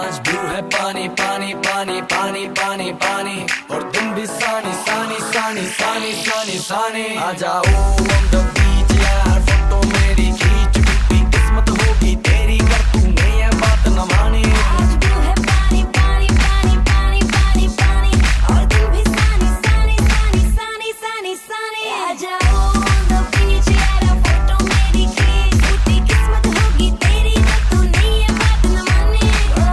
आज ब्लू है पानी पानी पानी पानी पानी पानी, और दिन भी सानी सानी सानी सानी सानी सानी। आ जाओ on the beach यार, फोटो मेरी खींच, भी किस्मत होगी तेरी कर तूने ये बात न मानी। आज ब्लू है पानी पानी पानी पानी पानी पानी, और दिन भी सानी सानी सानी सानी सानी सानी। आ जाओ on the beach यार, फोटो मेरी खींच, भी किस्मत होगी तेरी कर तूने ये बात न मानी।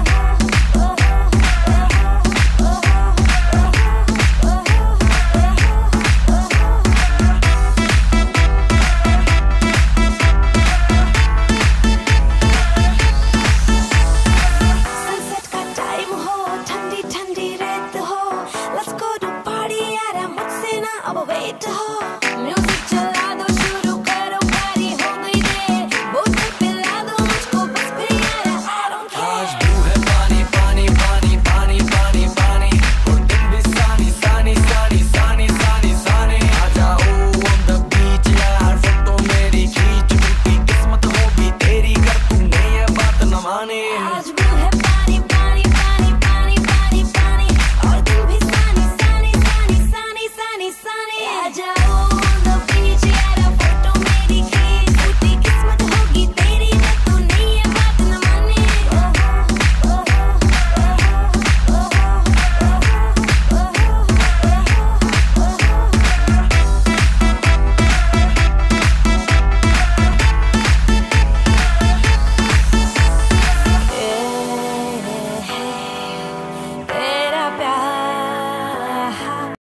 अब वेट हो, म्यूजिक चला दो, शुरू करो, पारी हो गई रे, बोतल पिला दो मुझको बस फिर यार, I don't care। आज ब्लू है पानी पानी पानी पानी पानी पानी, और दिन भी सानी सानी सानी सानी सानी सानी। आ जाओ on the beach यार, फोटो मेरी खींच, भी किस्मत होगी तेरी कर तूने ये बात न मानी। आज ब्लू है